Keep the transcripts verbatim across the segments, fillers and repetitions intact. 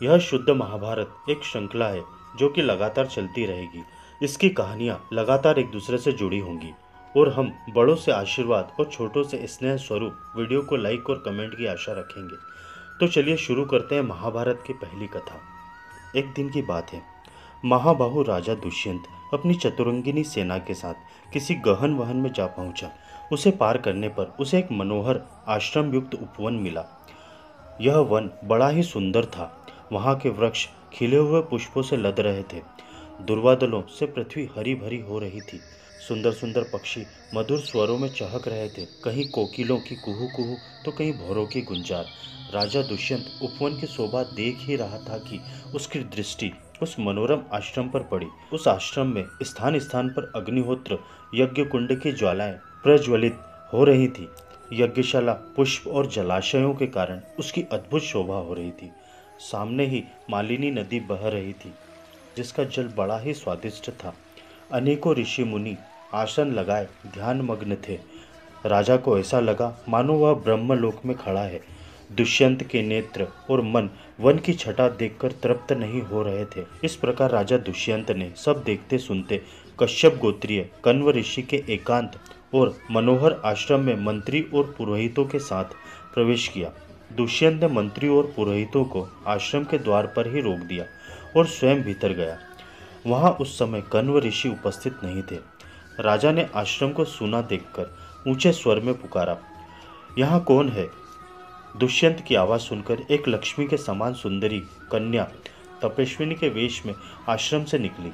यह शुद्ध महाभारत एक श्रृंखला है जो कि लगातार चलती रहेगी। इसकी कहानियाँ लगातार एक दूसरे से जुड़ी होंगी और हम बड़ों से आशीर्वाद और छोटों से स्नेह स्वरूप वीडियो को लाइक और कमेंट की आशा रखेंगे। तो चलिए शुरू करते हैं महाभारत की पहली कथा। एक दिन की बात है, महाबाहु राजा दुष्यंत अपनी चतुरंगिनी सेना के साथ किसी गहन वहन में जा पहुंचा। उसे पार करने पर उसे एक मनोहर आश्रम युक्त उपवन मिला। यह वन बड़ा ही सुंदर था। वहाँ के वृक्ष खिले हुए पुष्पों से लद रहे थे। दुर्वादलों से पृथ्वी हरी भरी हो रही थी। सुंदर सुंदर पक्षी मधुर स्वरों में चहक रहे थे, कहीं कोकिलों की कुहू कुहू तो कहीं भौरों की गुंजार। राजा दुष्यंत उपवन की शोभा देख ही रहा था कि उसकी दृष्टि उस मनोरम आश्रम पर पड़ी। उस आश्रम में स्थान स्थान पर अग्निहोत्र यज्ञ कुंड की ज्वालाएं प्रज्वलित हो रही थी। यज्ञशाला पुष्प और जलाशयों के कारण उसकी अद्भुत शोभा हो रही थी। सामने ही मालिनी नदी बह रही थी जिसका जल बड़ा ही स्वादिष्ट था। अनेकों ऋषि मुनि आसन लगाए ध्यान मग्न थे। राजा को ऐसा लगा मानो वह ब्रह्मलोक में खड़ा है। दुष्यंत के नेत्र और मन वन की छटा देखकर तृप्त नहीं हो रहे थे। इस प्रकार राजा दुष्यंत ने सब देखते सुनते कश्यप गोत्रीय कण्व ऋषि के एकांत और मनोहर आश्रम में मंत्री और पुरोहितों के साथ प्रवेश किया। दुष्यंत ने मंत्री और पुरोहितों को आश्रम के द्वार पर ही रोक दिया और स्वयं भीतर गया। वहां उस समय कण्व ऋषि उपस्थित नहीं थे। राजा ने आश्रम को सूना देखकर ऊंचे स्वर में पुकारा, यहाँ कौन है? दुष्यंत की आवाज़ सुनकर एक लक्ष्मी के समान सुंदरी कन्या तपस्विनी के वेश में आश्रम से निकली।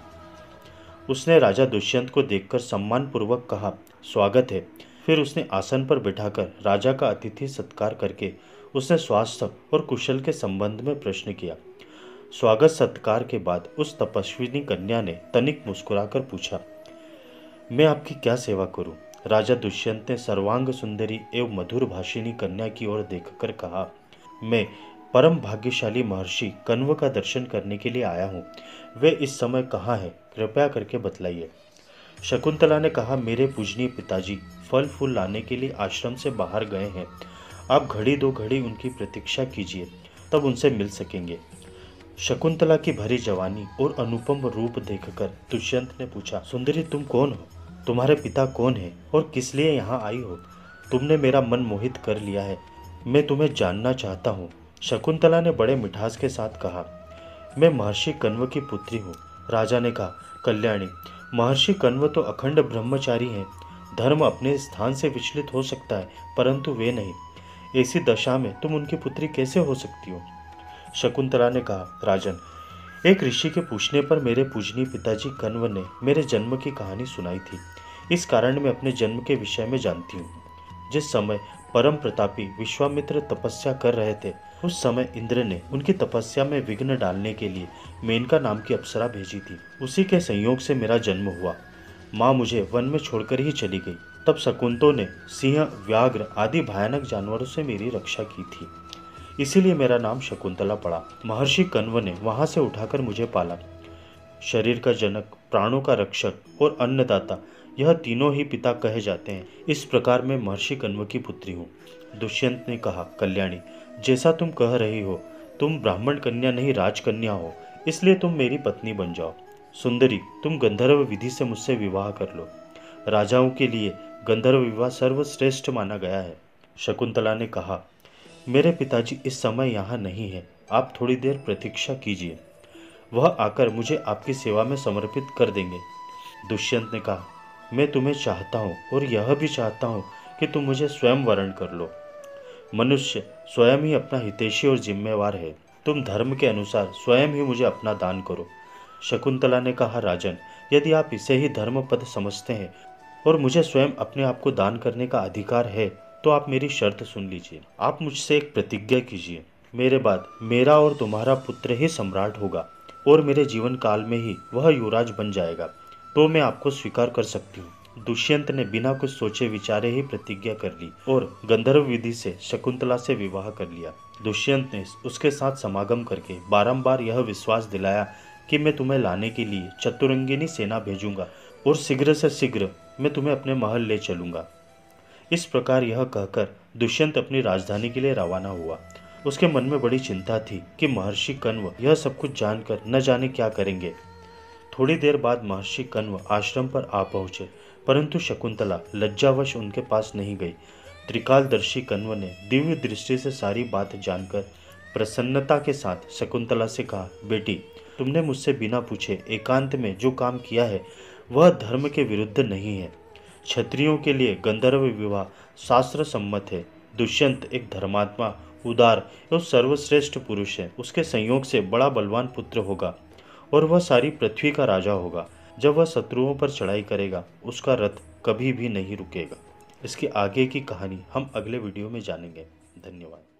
उसने राजा दुष्यंत को देखकर सम्मानपूर्वक कहा, स्वागत है। फिर उसने आसन पर बिठाकर राजा का अतिथि सत्कार करके उसने स्वास्थ्य और कुशल के संबंध में प्रश्न किया। स्वागत सत्कार के बाद उस तपस्विनी कन्या ने तनिक मुस्कुराकर पूछा, मैं आपकी क्या सेवा करूं? राजा दुष्यंत ने सर्वांग सुंदरी एवं मधुर भाषिणी कन्या की ओर देखकर कहा, मैं परम भाग्यशाली महर्षि कण्व का दर्शन करने के लिए आया हूँ। वे इस समय कहाँ हैं? कृपया करके बतलाइए। शकुंतला ने कहा, मेरे पूजनीय पिताजी फल फूल लाने के लिए आश्रम से बाहर गए हैं। आप घड़ी दो घड़ी उनकी प्रतीक्षा कीजिए, तब उनसे मिल सकेंगे। शकुंतला की भरी जवानी और अनुपम रूप देखकर दुष्यंत ने पूछा, सुंदरी तुम कौन हो? तुम्हारे पिता कौन है और किस लिए यहाँ आई हो? तुमने मेरा मन मोहित कर लिया है। मैं तुम्हें जानना चाहता हूँ। शकुंतला ने बड़े मिठास के साथ कहा, मैं महर्षि कण्व की पुत्री हूँ। राजा ने कहा, कल्याणी, महर्षि कण्व तो अखंड ब्रह्मचारी हैं। धर्म अपने स्थान से विचलित हो सकता है परंतु वे नहीं। ऐसी दशा में तुम उनकी पुत्री कैसे हो सकती हो? शकुंतला ने कहा, राजन, एक ऋषि के पूछने पर मेरे पूजनीय पिताजी कण्व ने मेरे जन्म की कहानी सुनाई थी। इस कारण मैं अपने जन्म के विषय में जानती हूँ। जिस समय परम प्रतापी विश्वामित्र तपस्या कर रहे थे, उस समय इंद्र ने उनकी तपस्या में विघ्न डालने के लिए मेनका नाम की अप्सरा भेजी थी। उसी के संयोग से मेरा जन्म हुआ। माँ मुझे वन में छोड़कर ही चली गई। तब शकुंतों ने सिंह, व्याघ्र आदि भयानक जानवरों से मेरी रक्षा की थी, इसीलिए मेरा नाम शकुंतला पड़ा। महर्षि कण्व ने वहां से उठाकर मुझे पाला। शरीर का जनक, प्राणों का रक्षक और अन्नदाता, यह तीनों ही पिता कहे जाते हैं। इस प्रकार मैं महर्षि कण्व की पुत्री हूँ। दुष्यंत ने कहा, कल्याणी, जैसा तुम कह रही हो, तुम ब्राह्मण कन्या नहीं राजकन्या हो, इसलिए तुम मेरी पत्नी बन जाओ। सुंदरी, तुम गंधर्व विधि से मुझसे विवाह कर लो। राजाओं के लिए गंधर्व विवाह सर्वश्रेष्ठ माना गया है। शकुंतला ने कहा, मेरे पिताजी इस समय यहाँ नहीं है। आप थोड़ी देर प्रतीक्षा कीजिए, वह आकर मुझे आपकी सेवा में समर्पित कर देंगे। दुष्यंत ने कहा, मैं तुम्हें चाहता हूँ और यह भी चाहता हूँ कि तुम मुझे स्वयं वरण कर लो। मनुष्य स्वयं ही अपना हितैषी और जिम्मेवार है। तुम धर्म के अनुसार स्वयं ही मुझे अपना दान करो। शकुंतला ने कहा, राजन, यदि आप इसे ही धर्म पद समझते हैं और मुझे स्वयं अपने आप को दान करने का अधिकार है, तो आप मेरी शर्त सुन लीजिए। आप मुझसे एक प्रतिज्ञा कीजिए। मेरे बाद मेरा और तुम्हारा पुत्र ही सम्राट होगा और मेरे जीवन काल में ही वह युवराज बन जाएगा, तो मैं आपको स्वीकार कर सकती हूँ। दुष्यंत ने बिना कुछ सोचे विचारे ही प्रतिज्ञा कर ली और गंधर्व विधि से शकुंतला से विवाह कर लिया। दुष्यंत ने उसके साथ समागम करके बारंबार यह विश्वास दिलाया कि मैं तुम्हें लाने के लिए चतुरंगिनी सेना भेजूंगा और शीघ्र से शीघ्र मैं तुम्हें अपने महल ले चलूंगा। इस प्रकार यह कहकर दुष्यंत अपनी राजधानी के लिए रवाना हुआ। उसके मन में बड़ी चिंता थी कि महर्षि कण्व यह सब कुछ जानकर न जाने क्या करेंगे। थोड़ी देर बाद महर्षि कण्व आश्रम पर आ पहुंचे, परंतु शकुंतला लज्जावश उनके पास नहीं गई। त्रिकालदर्शी कण्व ने दिव्य दृष्टि से सारी बात जानकर प्रसन्नता के साथ शकुंतला से कहा, बेटी, तुमने मुझसे बिना पूछे एकांत में जो काम किया है वह धर्म के विरुद्ध नहीं है। क्षत्रियों के लिए गंधर्व विवाह शास्त्र सम्मत है। दुष्यंत एक धर्मात्मा, उदार एवं सर्वश्रेष्ठ पुरुष है। उसके संयोग से बड़ा बलवान पुत्र होगा और वह सारी पृथ्वी का राजा होगा। जब वह शत्रुओं पर चढ़ाई करेगा उसका रथ कभी भी नहीं रुकेगा। इसकी आगे की कहानी हम अगले वीडियो में जानेंगे। धन्यवाद।